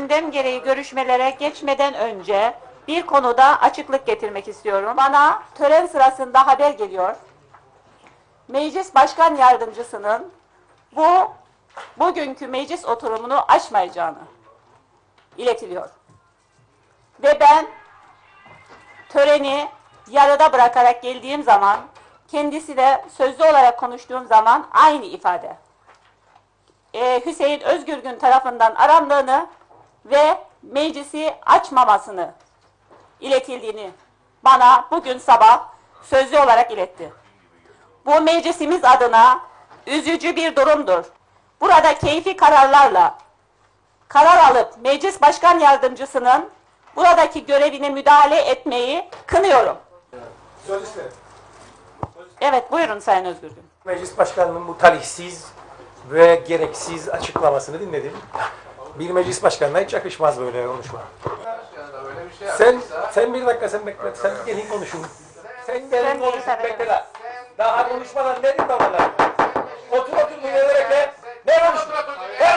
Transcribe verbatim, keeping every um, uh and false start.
Gündem gereği görüşmelere geçmeden önce bir konuda açıklık getirmek istiyorum. Bana tören sırasında haber geliyor. Meclis Başkan Yardımcısının bu bugünkü meclis oturumunu açmayacağını iletiliyor. Ve ben töreni yarıda bırakarak geldiğim zaman, kendisiyle sözlü olarak konuştuğum zaman aynı ifade. Ee, Hüseyin Özgürgün tarafından arandığını ve meclisi açmamasını iletildiğini bana bugün sabah sözlü olarak iletti. Bu meclisimiz adına üzücü bir durumdur. Burada keyfi kararlarla karar alıp meclis başkan yardımcısının buradaki görevine müdahale etmeyi kınıyorum. Söz isterim. Evet, buyurun Sayın Özgürgün. Meclis Başkanı'nın bu talihsiz ve gereksiz açıklamasını dinledim. Bir meclis başkanına hiç yakışmaz böyle konuşma. Sen sen bir dakika sen bekle. Sen gelin konuşun. Sen gelin konuşun. Bekle lan. Daha konuşmadan ne dedin bana? Otur otur bu yere bekle. Ne konuştun?